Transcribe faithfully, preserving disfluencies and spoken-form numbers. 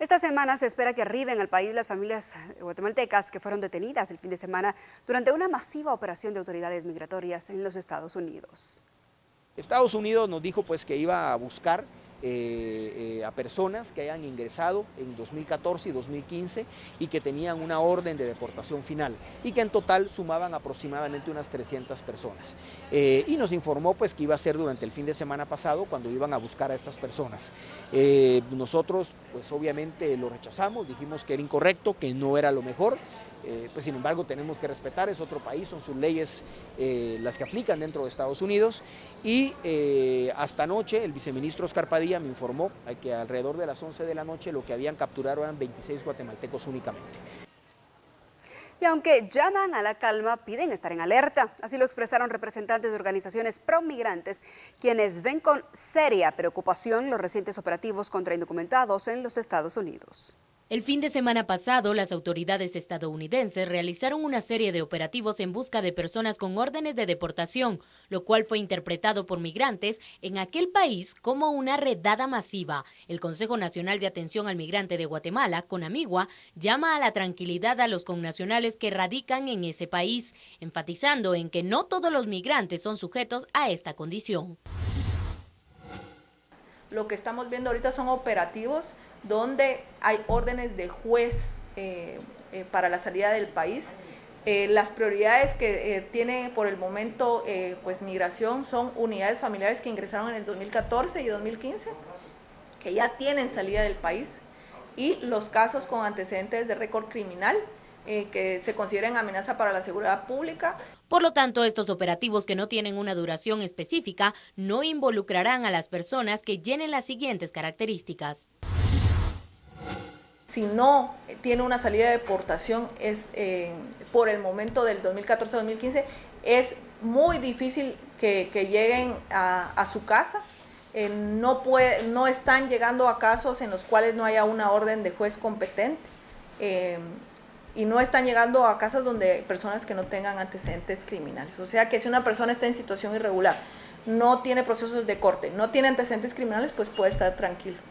Esta semana se espera que arriben al país las familias guatemaltecas que fueron detenidas el fin de semana durante una masiva operación de autoridades migratorias en los Estados Unidos. Estados Unidos nos dijo pues que iba a buscar eh, eh, a personas que hayan ingresado en dos mil catorce y dos mil quince y que tenían una orden de deportación final y que en total sumaban aproximadamente unas trescientas personas. Eh, y nos informó pues que iba a ser durante el fin de semana pasado cuando iban a buscar a estas personas. Eh, nosotros pues obviamente lo rechazamos, dijimos que era incorrecto, que no era lo mejor. Eh, pues sin embargo tenemos que respetar, es otro país, son sus leyes eh, las que aplican dentro de Estados Unidos y eh, hasta anoche el viceministro Oscar Padilla me informó que alrededor de las once de la noche lo que habían capturado eran veintiséis guatemaltecos únicamente. Y aunque llaman a la calma, piden estar en alerta. Así lo expresaron representantes de organizaciones pro-migrantes, quienes ven con seria preocupación los recientes operativos contra indocumentados en los Estados Unidos. El fin de semana pasado, las autoridades estadounidenses realizaron una serie de operativos en busca de personas con órdenes de deportación, lo cual fue interpretado por migrantes en aquel país como una redada masiva. El Consejo Nacional de Atención al Migrante de Guatemala, CONAMIGUA, llama a la tranquilidad a los connacionales que radican en ese país, enfatizando en que no todos los migrantes son sujetos a esta condición. Lo que estamos viendo ahorita son operativos donde hay órdenes de juez eh, eh, para la salida del país. Eh, las prioridades que eh, tiene por el momento eh, pues migración son unidades familiares que ingresaron en el dos mil catorce y dos mil quince, que ya tienen salida del país, y los casos con antecedentes de récord criminal, eh, que se consideren amenaza para la seguridad pública. Por lo tanto, estos operativos que no tienen una duración específica no involucrarán a las personas que llenen las siguientes características. Si no tiene una salida de deportación es eh, por el momento del dos mil catorce a dos mil quince, es muy difícil que, que lleguen a, a su casa. Eh, no, puede, no están llegando a casos en los cuales no haya una orden de juez competente. Eh, y no están llegando a casas donde hay personas que no tengan antecedentes criminales. O sea que si una persona está en situación irregular, no tiene procesos de corte, no tiene antecedentes criminales, pues puede estar tranquilo.